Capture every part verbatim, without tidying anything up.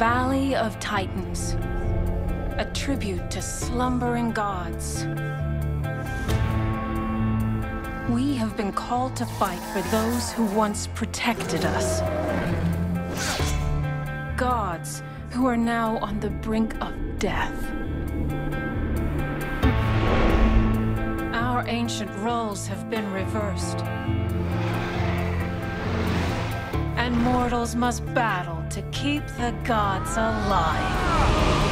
Valley of Titans, a tribute to slumbering gods. We have been called to fight for those who once protected us. Gods who are now on the brink of death. Our ancient roles have been reversed. And mortals must battle to keep the gods alive.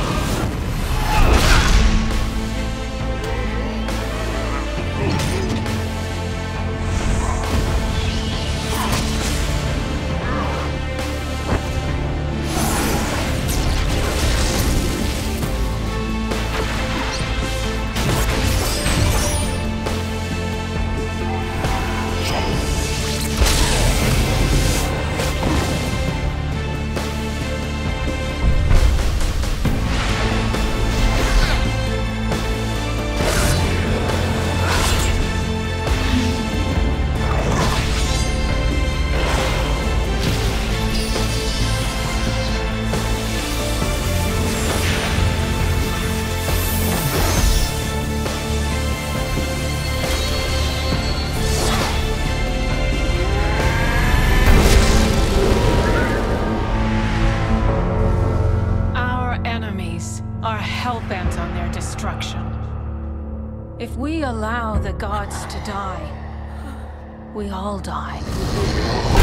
Are hell-bent on their destruction. If we allow the gods to die, we all die.